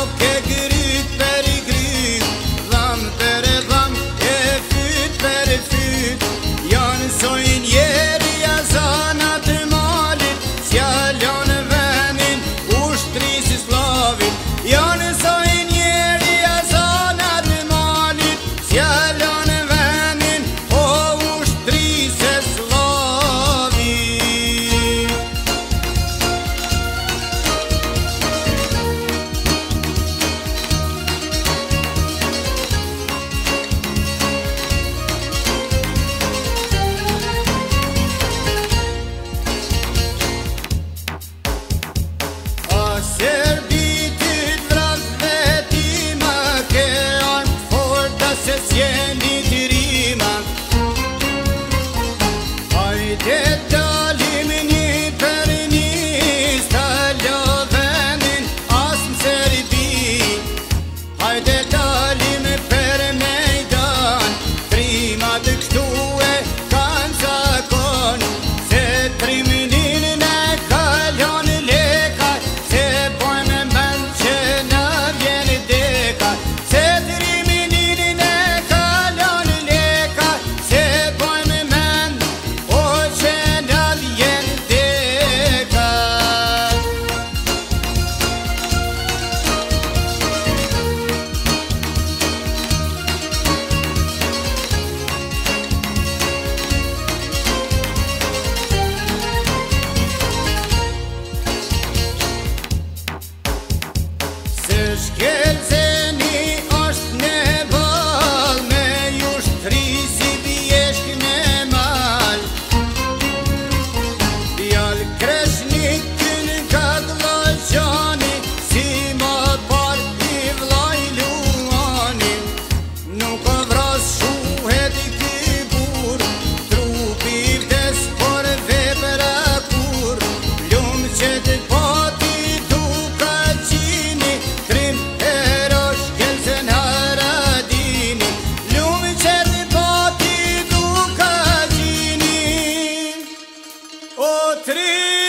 ke gryt për i gryt, dham për dham, e fyt për fyt. Janë sojnë jeri azanat malit, s'jalon venin ushtrisë slavit. Janë sojnë jeri azanat malit, s'jalon venin o ushtrisë slavit. Serbitit vras vetima, ke armë forta se s'jeni t'rima. Hajde dalim një për një, s'talo venin as m'Serbi. Hajde dalim për mejdan, trimat kështu e kanë zakon, se triminin e kalon lekaj, se pojme mend që në vjen deka. Se triminin e kalon lekaj, se pojme mend o që në vjen deka. Se shkelceni është në bal, me jushtri si bjeshk me mal. Fjall kreshnik kën ka d'laqani, si ma par i vlaj luani. Nuk o vras shuhet i ky bur, trupi vdes por vepra kur. Lumë që të pati tu ka qini, trim hero shkelcen haradini. Lumë që të pati tu ka qini, o trim